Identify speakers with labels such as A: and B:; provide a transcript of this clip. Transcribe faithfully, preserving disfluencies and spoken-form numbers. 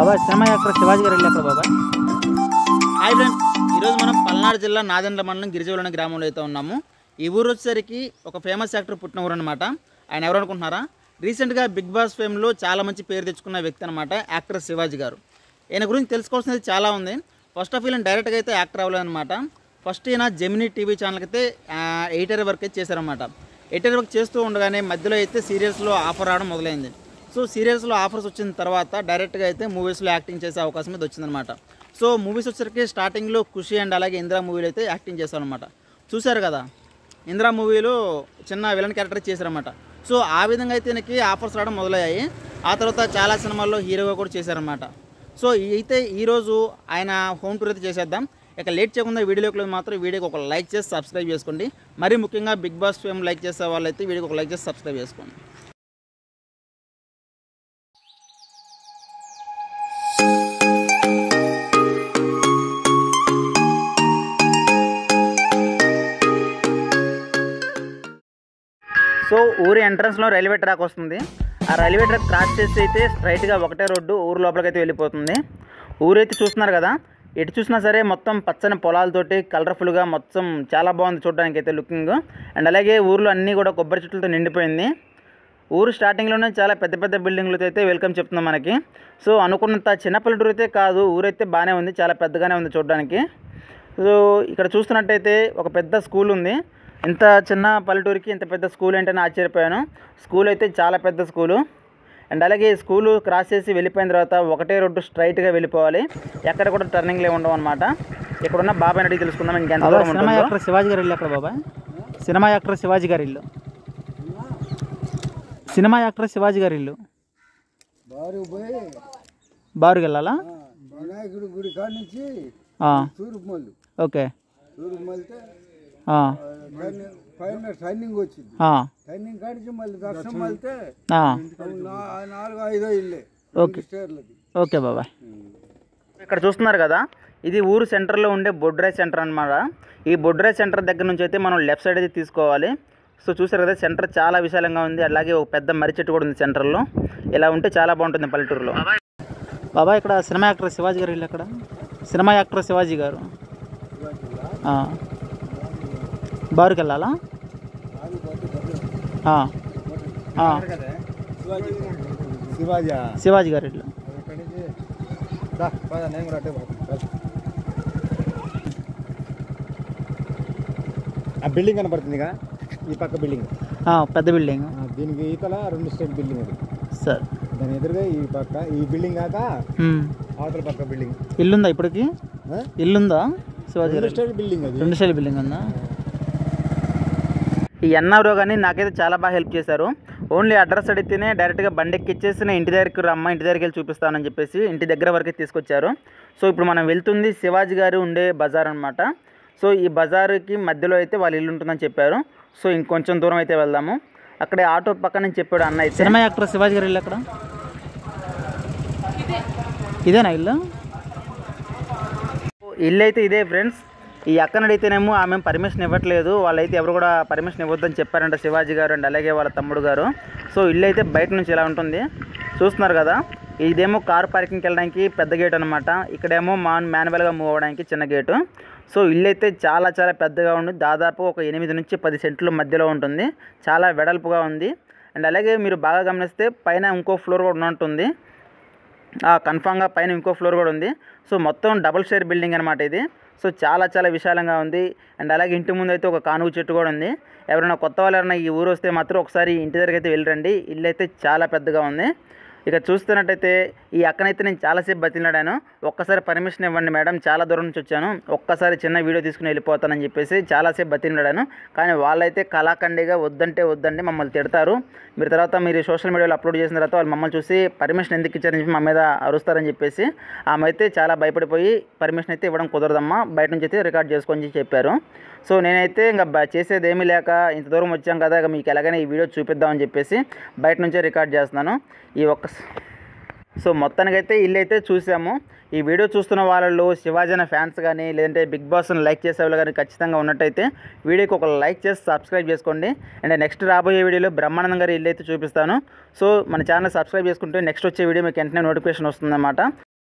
A: బాబాయ్ cinema actor Shivaji గారు ఎక్కడ బాబాయ్?
B: హాయ్ ఫ్రెండ్స్, ఈరోజు మనం పల్నాడు జిల్లా నాదెండ్ల మండలం గిరిజవరం గ్రామంలో అయితే ఉన్నాము. ఈ ఊరు వచ్చేసరికి ఒక ఫేమస్ యాక్టర్ పుట్టిన ఊరు అనమాట. ఆయన ఎవరు అనుకుంటున్నారా? రీసెంట్గా బిగ్ బాస్ ఫేమ్లో చాలా మంచి పేరు తెచ్చుకున్న వ్యక్తి అనమాట యాక్టర్ శివాజీ గారు. ఈయన గురించి తెలుసుకోవాల్సినది చాలా ఉంది. ఫస్ట్ ఆఫ్ ఈయన డైరెక్ట్గా అయితే యాక్టర్ అవ్వలేదన్నమాట. ఫస్ట్ ఈయన జెమినీ టీవీ ఛానల్కి అయితే ఎడిటర్ వర్క్ అయితే చేశారనమాట. ఎడిటర్ వర్క్ చేస్తూ ఉండగానే మధ్యలో అయితే సీరియల్స్లో ఆఫర్ రావడం మొదలైంది. సో సీరియల్స్లో ఆఫర్స్ వచ్చిన తర్వాత డైరెక్ట్గా అయితే మూవీస్లో యాక్టింగ్ చేసే అవకాశం అయితే వచ్చిందనమాట. సో మూవీస్ వచ్చేసరికి స్టార్టింగ్లో ఖుషి అండ్ అలాగే ఇందిరా మూవీలో అయితే యాక్టింగ్ చేశారనమాట. చూశారు కదా, ఇందిరా మూవీలో చిన్న విలన్ క్యారెక్టర్ చేశారనమాట. సో ఆ విధంగా అయితే ఈయనకి ఆఫర్స్ రావడం మొదలయ్యాయి. ఆ తర్వాత చాలా సినిమాల్లో హీరోగా కూడా చేశారనమాట. సో అయితే ఈరోజు ఆయన హోమ్ టూర్ అయితే చేసేద్దాం. ఇక లేట్ చేయకుండా వీడియోలోకి మాత్రం వీడియోకి ఒక లైక్ చేసి సబ్స్క్రైబ్ చేసుకోండి. మరీ ముఖ్యంగా బిగ్ బాస్ ఫేమ్ లైక్ చేసే వాళ్ళైతే వీడియోకి ఒక లైక్ చేసి సబ్స్క్రైబ్ చేసుకోండి. సో ఊరి ఎంట్రన్స్లో రైల్వే ట్రాక్ వస్తుంది. ఆ రైల్వే ట్రాక్ క్రాస్ చేసి అయితే స్ట్రైట్గా ఒకటే రోడ్డు ఊరు లోపలికి అయితే వెళ్ళిపోతుంది. ఊరైతే చూస్తున్నారు కదా, ఎటు చూసినా సరే మొత్తం పచ్చని పొలాలతోటి కలర్ఫుల్గా మొత్తం చాలా బాగుంది చూడడానికి అయితే లుకింగ్. అండ్ అలాగే ఊర్లో అన్నీ కూడా కొబ్బరి చెట్లతో నిండిపోయింది. ఊరు స్టార్టింగ్లోనే చాలా పెద్ద పెద్ద బిల్డింగ్లతో అయితే వెల్కమ్ చెప్తున్నాం మనకి. సో అనుకున్నంత చిన్న పల్లెటూరు అయితే కాదు, ఊరైతే బాగానే ఉంది, చాలా పెద్దగానే ఉంది చూడడానికి. సో ఇక్కడ చూస్తున్నట్టయితే ఒక పెద్ద స్కూల్ ఉంది. ఇంత చిన్న పల్లెటూరికి ఇంత పెద్ద స్కూల్ ఏంటని ఆశ్చర్యపోయాను. స్కూల్ అయితే చాలా పెద్ద స్కూలు. అండ్ అలాగే స్కూలు క్రాస్ చేసి వెళ్ళిపోయిన తర్వాత ఒకటే రోడ్డు స్ట్రైట్గా వెళ్ళిపోవాలి. ఎక్కడ కూడా టర్నింగ్లు ఏమి ఉండవు అనమాట. ఇక్కడున్న బాబాయ్ అడిగి తెలుసుకుందాం ఇంకెంత దూరం ఉంటుందో.
A: సినిమా యాక్టర్ శివాజీ గారు ఇల్లు ఎక్కడ బాబాయ్? సినిమా యాక్టర్ శివాజీ గారి ఇల్లు సినిమా యాక్టర్ శివాజీ గారి ఇల్లు బారుకి వెళ్ళాలా?
C: వినాయకుడి గుడి కాడ నుంచి తూర్పు మల్లు.
A: ఓకే,
C: తూర్పు మల్లితే పైన టర్నింగ్ వచ్చింది. టర్నింగ్ కాడికి మళ్ళీ దర్శనం మళ్తే నాలుగు ఐదో ఇల్లే.
A: ఓకే ఓకే బాబాయ్. ఇక్కడ చూస్తున్నారు కదా, ఇది ఊరు సెంటర్లో ఉండే బొడ్రాయ్ సెంటర్ అనమాట. ఈ బొడ్రాయ్ సెంటర్ దగ్గర నుంచి అయితే మనం లెఫ్ట్ సైడ్ అయితే తీసుకోవాలి. సో చూసారు కదా, సెంటర్ చాలా విశాలంగా ఉంది. అలాగే ఒక పెద్ద మర్రి చెట్టు కూడా ఉంది సెంటర్లో. ఇలా ఉంటే చాలా బాగుంటుంది పల్లెటూరులో. బాబాయ్ ఇక్కడ సినిమా యాక్టర్ శివాజీ గారు ఇల్లు ఎక్కడ? సినిమా యాక్టర్ శివాజీ గారు బారుకి వెళ్ళాలా? శివాజీ గారి ఇల్లు
C: ఆ బిల్డింగ్ కనపడుతుందిగా, ఈ పక్క బిల్డింగ్
A: పెద్ద బిల్డింగ్.
C: దీనికి ఈతల రెండు స్టెప్ బిల్డింగ్ అది
A: సార్.
C: దాని ఎదురుగా ఈ పక్క ఈ బిల్డింగ్ కాక అవతల పక్క బిల్డింగ్.
A: ఇల్లుందా ఇప్పటికి? ఇల్లుందా శివాజీ గారి?
C: స్టైల్ బిల్డింగ్ అది,
A: రెండు స్టైల్ బిల్డింగ్ ఉందా? ఈ ఎన్ఆర్ఓ కానీ నాకైతే చాలా బాగా హెల్ప్ చేశారు. ఓన్లీ అడ్రస్ అడిగితేనే డైరెక్ట్గా బండి ఎక్కిచ్చేసి నేను ఇంటి దగ్గరికి రమ్మ, ఇంటి దగ్గరికి వెళ్ళి చూపిస్తానని చెప్పేసి ఇంటి దగ్గర వరకు తీసుకొచ్చారు. సో ఇప్పుడు మనం వెళ్తుంది శివాజీ గారు ఉండే బజార్ అనమాట. సో ఈ బజారుకి మధ్యలో అయితే వాళ్ళ ఇల్లు ఉంటుందని చెప్పారు. సో ఇంకొంచెం దూరం అయితే వెళ్దాము. అక్కడే ఆటో పక్కన నుంచి చెప్పాడు అన్న అయితే. సినిమా యాక్టర్ శివాజీ గారు ఇల్లు అక్కడ ఇదేనా ఇల్లు? ఇల్లు అయితే ఇదే ఫ్రెండ్స్. ఈ అక్కని అడిగితేనేమో ఆమె పర్మిషన్ ఇవ్వట్లేదు. వాళ్ళైతే ఎవరు కూడా పర్మిషన్ ఇవ్వద్దని చెప్పారంట శివాజీ గారు అండ్ అలాగే వాళ్ళ తమ్ముడు గారు. సో ఇల్లు అయితే బయట నుంచి ఇలా ఉంటుంది చూస్తున్నారు కదా. ఇదేమో కార్ పార్కింగ్కి వెళ్ళడానికి పెద్ద గేట్ అనమాట. ఇక్కడేమో మాన్ మాన్యువల్గా మూవ్ అవ్వడానికి చిన్న గేటు. సో ఇల్లు అయితే చాలా చాలా పెద్దగా ఉంది. దాదాపు ఒక ఎనిమిది నుంచి పది సెంట్ల మధ్యలో ఉంటుంది. చాలా వెడల్పుగా ఉంది. అండ్ అలాగే మీరు బాగా గమనిస్తే పైన ఇంకో ఫ్లోర్ కూడా ఉన్నట్టుంది. కన్ఫామ్గా పైన ఇంకో ఫ్లోర్ కూడా ఉంది. సో మొత్తం డబుల్ షేర్ బిల్డింగ్ అనమాట ఇది. సో చాలా చాలా విశాలంగా ఉంది. అండ్ అలాగే ఇంటి ముందు అయితే ఒక కానుగు చెట్టు కూడా ఉంది. ఎవరైనా కొత్త వాళ్ళు ఎవరైనా ఈ ఊరు వస్తే మాత్రం ఒకసారి ఇంటి దగ్గరికి అయితే వెళ్ళరండి. ఇల్లు అయితే చాలా పెద్దగా ఉంది. ఇక చూస్తున్నట్టయితే ఈ అక్కనైతే నేను చాలాసేపు బతిలాడాను. ఒక్కసారి పర్మిషన్ ఇవ్వండి మేడం, చాలా దూరం నుంచి వచ్చాను, ఒక్కసారి చిన్న వీడియో తీసుకుని వెళ్ళిపోతానని చెప్పేసి చాలాసేపు బతిలాడాను. కానీ వాళ్ళైతే కళాఖండిగా వద్దంటే వద్దండి, మమ్మల్ని తిడతారు. మీరు తర్వాత మీరు సోషల్ మీడియాలో అప్లోడ్ చేసిన తర్వాత వాళ్ళు మమ్మల్ని చూసి పర్మిషన్ ఎందుకు ఇచ్చారని చెప్పి మా మీద అరుస్తారని చెప్పేసి ఆమె అయితే చాలా భయపడిపోయి పర్మిషన్ అయితే ఇవ్వడం కుదరదమ్మా, బయట నుంచి అయితే రికార్డ్ చేసుకొని చెప్పారు. సో నేనైతే ఇంకా చేసేది ఏమీ లేక ఇంత దూరం వచ్చాం కదా, ఇక మీకు ఎలాగైనా ఈ వీడియో చూపిద్దామని చెప్పేసి బయట నుంచే రికార్డ్ చేస్తున్నాను. ఈ ఒక్క సో మొత్తానికైతే ఇల్లు అయితే చూసాము. ఈ వీడియో చూస్తున్న వాళ్ళలో శివాజీ అనే ఫ్యాన్స్ కానీ లేదంటే బిగ్ బాస్ని లైక్ చేసే వాళ్ళు కానీ ఖచ్చితంగా ఉన్నట్టయితే వీడియోకి ఒక లైక్ చేసి సబ్స్క్రైబ్ చేసుకోండి. అండ్ నెక్స్ట్ రాబోయే వీడియోలో బ్రహ్మానందం గారి ఇల్లు అయితే చూపిస్తాను. సో మన ఛానల్ సబ్స్క్రైబ్ చేసుకుంటే నెక్స్ట్ వచ్చే వీడియో మీకు వెంటనే నోటిఫికేషన్ వస్తుందన్నమాట.